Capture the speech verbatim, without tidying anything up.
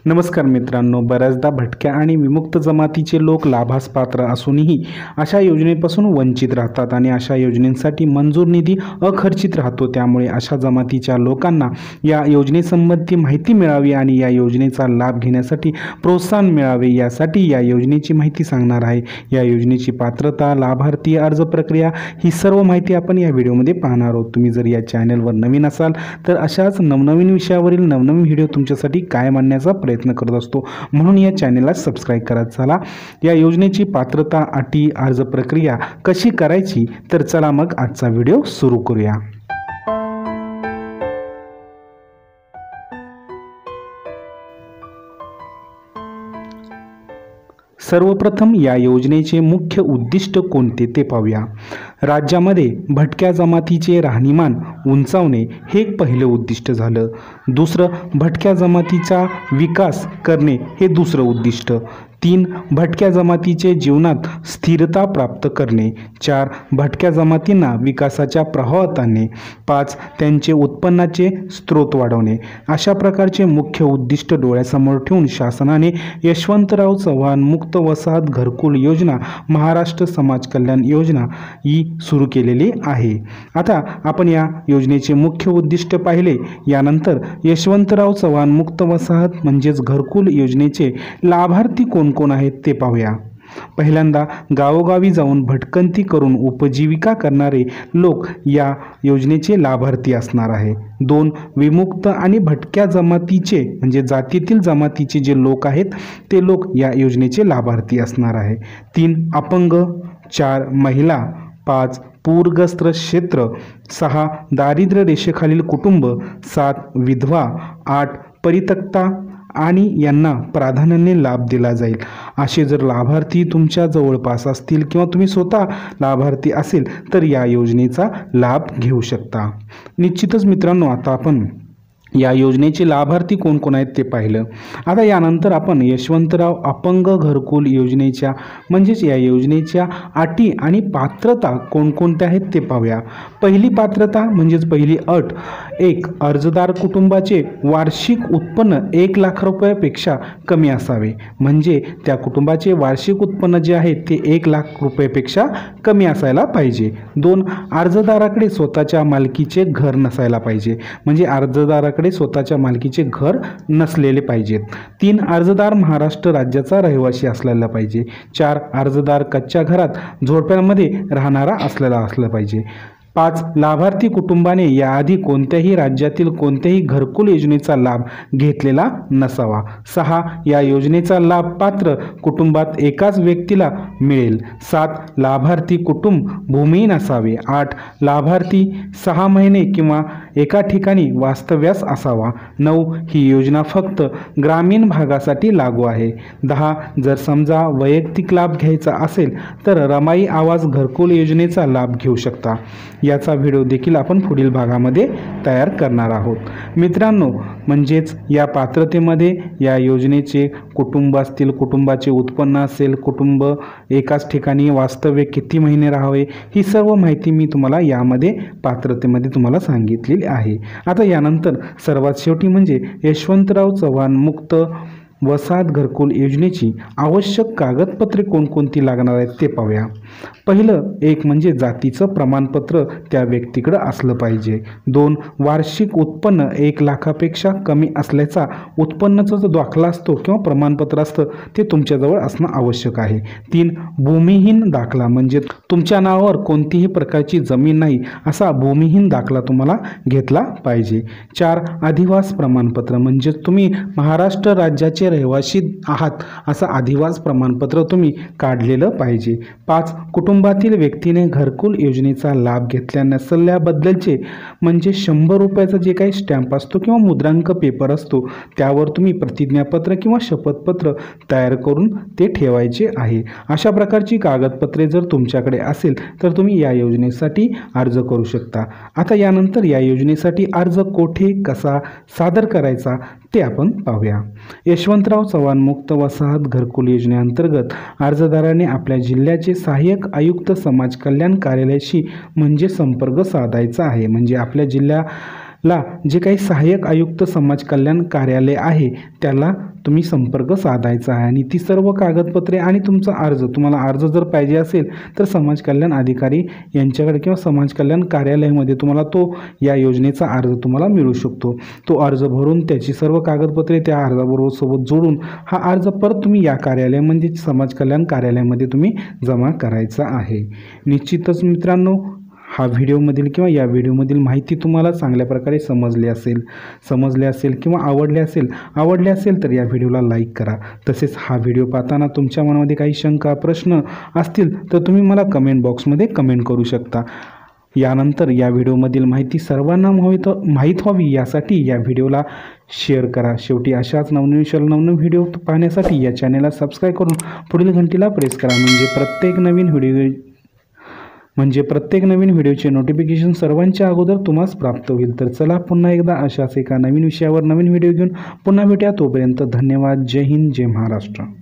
नमस्कार मित्रांनो, बऱ्याचदा भटक्या आणि विमुक्त जमातीचे लोक लाभास पात्र असूनही अशा योजनेपासून वंचित राहतात आणि अशा योजनेसाठी मंजूर निधी अखर्चित राहतो। त्यामुळे अशा जमातीच्या लोकांना या योजनेसंबंधी माहिती मिळावी आणि या योजनेचा लाभ घेण्यासाठी प्रोत्साहन मिळावे, यासाठी या योजनेची माहिती सांगणार आहे। या योजनेची पात्रता, लाभार्थी, अर्ज प्रक्रिया ही सर्व माहिती आपण या व्हिडिओमध्ये पाहणार आहोत। तुम्ही जर या चॅनलवर नवीन असाल तर अशाच नवनवीन विषयावरील नवनवीन व्हिडिओ तुमच्यासाठी कायम आणण्याचा प्रयत्न करत असतो, म्हणून या चॅनलला सबस्क्राइब करा। चला या योजनेची पात्रता, अटी, अर्ज प्रक्रिया कशी करायची, तर चला मग आजचा व्हिडिओ सुरू करूया। सर्वप्रथम या योजनेचे मुख्य उद्दिष्ट कोणते ते पाहूया। राज्यामध्ये भटक्या जमातीचे राहणीमान उंचावणे हे एक पहिले उद्दिष्ट झालं। दुसरं, भटक्या जमातीचा विकास करणे हे दुसरं उद्दिष्ट। तीन, भटक्या जमातीचे जीवनात स्थिरता प्राप्त करणे। चार, भटक्या जमातींना विकासाच्या प्रवाहात आणणे। पाच, त्यांचे उत्पन्नाचे स्रोत वाढवणे। अशा प्रकारचे मुख्य उद्दिष्ट डोळ्यासमोर ठेवून शासनाने यशवंतराव चव्हाण मुक्त वसाहत घरकुल योजना, महाराष्ट्र समाज कल्याण योजना ही सुरू केलेली आहे। आता आपण या योजनेचे मुख्य उद्दिष्ट पाहिले, यानंतर यशवंतराव चव्हाण मुक्त वसाहत म्हणजेच घरकुल योजनेचे लाभार्थी कोण कोण आहेत ते पाहूया। पहिल्यांदा, गावोगावी जाऊन भटकंती करून उपजीविका करणारे लोक या योजनेचे लाभार्थी असणार आहे। दोन, विमुक्त आणि भटक्या जमातीचे म्हणजे जातीतील जमातीचे जे लोक आहेत ते लोक या योजनेचे लाभार्थी असणार आहे। तीन, अपंग। चार, महिला। पाच, पूरग्रस्त क्षेत्र। सहा, दारिद्र्य रेषेखालील कुटुंब। सात, विधवा। आठ, परित्यक्ता आणि यांना प्राधान्याने लाभ दिला जाईल। असे जर लाभार्थी तुमच्या जवळपास असतील किंवा तुम्ही स्वतः लाभार्थी असेल तर या योजनेचा लाभ घेऊ शकता। निश्चितच मित्रांनो, आता आपण या योजनेचे लाभार्थी कोण कोण आहेत ते पाहिलं। आता यानंतर आपण यशवंतराव अपंग घरकुल योजनेच्या म्हणजेच या योजनेच्या अटी आणि पात्रता कोणकोणत्या आहेत ते पाहूया। पहिली पात्रता म्हणजेच पहिली अट, एक, अर्जदार कुटुंबाचे वार्षिक उत्पन्न एक लाख रुपयापेक्षा कमी असावे। म्हणजे त्या कुटुंबाचे वार्षिक उत्पन्न जे आहे ते एक लाख रुपयापेक्षा कमी असायला पाहिजे। दोन, अर्जदाराकडे स्वतःच्या मालकीचे घर नसायला पाहिजे, म्हणजे अर्जदाराकडे स्वतःच्या मालकीचे घर नसलेले पाहिजेत। तीन, अर्जदार महाराष्ट्र राज्याचा रहिवासी असलेला पाहिजे। चार, अर्जदार कच्च्या घरात झोपड्यांमध्ये राहणारा असलेला असला पाहिजे। पाच, लाभार्थी कुटुंबाने याआधी कोणत्याही राज्यातील कोणत्याही घरकुल योजनेचा लाभ घेतलेला नसावा। सहा, या योजनेचा लाभ पात्र कुटुंबात एकाच व्यक्तीला मिळेल। सात, लाभार्थी कुटुंब भूमिहीन असावे। आठ, लाभार्थी सहा महिने किंवा एका ठिकाणी वास्तव्यास असावा। नऊ, ही योजना फक्त ग्रामीण भागासाठी लागू आहे। दहा, जर समजा वैयक्तिक लाभ घ्यायचा असेल तर रमाई आवास घरकुल योजनेचा लाभ घेऊ शकता। याचा व्हिडिओ देखील आपण पुढील भागामध्ये तयार करणार आहोत। मित्रांनो, म्हणजेच या पात्रतेमध्ये या योजनेचे कुटुंब असतील, कुटुंबाचे उत्पन्न असेल, कुटुंब एकाच ठिकाणी वास्तव्य किती महिने राहावे, ही सर्व माहिती मी तुम्हाला यामध्ये पात्रतेमध्ये तुम्हाला सांगितलेली आहे। आता यानंतर सर्वात शेवटी म्हणजे यशवंतराव चव्हाण मुक्त वसाहत घरकुल योजनेची आवश्यक कागदपत्रे कोणकोणती लागणार आहेत ते पाहूया। पहिलं, एक म्हणजे जातीचं प्रमाणपत्र त्या व्यक्तीकडे असलं पाहिजे। दोन, वार्षिक उत्पन्न एक लाखापेक्षा कमी असल्याचा उत्पन्नाचा जो दाखला असतो किंवा प्रमाणपत्र असतं ते तुमच्याजवळ असणं आवश्यक आहे। तीन, भूमिहीन दाखला, म्हणजे तुमच्या नावावर कोणतीही प्रकारची जमीन नाही असा भूमिहीन दाखला तुम्हाला घेतला पाहिजे। चार, अधिवास प्रमाणपत्र, म्हणजे तुम्ही महाराष्ट्र राज्याचे रहिवासी आहात असं अधिवास प्रमाणपत्र तुम्ही काढलेलं पाहिजे। पाच, कुटुंबातील व्यक्तीने घरकुल योजनेचा लाभ घेतल्या नसल्याबद्दलचे म्हणजे शंभर रुपयाचा जे काही स्टॅम्प असतो किंवा मुद्रांक पेपर असतो त्यावर तुम्ही प्रतिज्ञापत्र किंवा शपथपत्र तयार करून ते ठेवायचे आहे। अशा प्रकारची कागदपत्रे जर तुमच्याकडे असेल तर तुम्ही या योजनेसाठी अर्ज करू शकता। आता यानंतर या योजनेसाठी अर्ज कोठे कसा सादर करायचा ते आपण पाहूया। यशवंतराव चव्हाण मुक्त वसाहत घरकुल योजनेअंतर्गत अर्जदाराने आपल्या जिल्ह्याचे सहाय्यक आयुक्त समाज कल्याण कार्यालयाशी म्हणजे संपर्क साधायचा आहे। म्हणजे आपल्या जिल्ह्या ला जे काही सहाय्यक आयुक्त समाज कल्याण कार्यालय आहे त्याला तुम्ही संपर्क साधायचा आहे आणि ती सर्व कागदपत्रे आणि तुमचा अर्ज, तुम्हाला अर्ज जर पाहिजे असेल तर समाज कल्याण अधिकारी यांच्याकडे किंवा समाज कल्याण कार्यालयामध्ये तुम्हाला तो या योजनेचा अर्ज तुम्हाला मिळू शकतो। तो अर्ज भरून त्याची सर्व कागदपत्रे त्या अर्जाबरोबर सोबत जोडून हा अर्ज परत तुम्ही या कार्यालय म्हणजे समाज कल्याण कार्यालयामध्ये तुम्ही जमा करायचा आहे। निश्चितच मित्रांनो, हा व्हिडिओमधील किंवा या व्हिडिओमधील माहिती तुम्हाला चांगल्या प्रकारे समजली असेल समजले असेल किंवा आवडले असेल आवडले असेल तर या व्हिडिओला लाईक करा। तसेच हा व्हिडिओ पाहताना तुमच्या मनामध्ये काही शंका प्रश्न असतील तर तुम्ही मला कमेंट बॉक्समध्ये कमेंट करू शकता। यानंतर या व्हिडिओमधील माहिती सर्वांना माहीत माहीत व्हावी यासाठी या व्हिडिओला शेअर करा। शेवटी अशाच नवनवीन विषयाला नवनवीन व्हिडिओ पाहण्यासाठी या चॅनेलला सबस्क्राईब करून पुढील घंटीला प्रेस करा, म्हणजे प्रत्येक नवीन व्हिडिओ म्हणजे प्रत्येक नवीन व्हिडिओचे नोटिफिकेशन सर्वांच्या अगोदर तुम्हाला प्राप्त होईल। तर चला पुन्हा एकदा अशाच एका नवीन विषयावर नवीन व्हिडिओ घेऊन पुन्हा भेटूया। तोपर्यंत धन्यवाद। जय हिंद, जय महाराष्ट्र।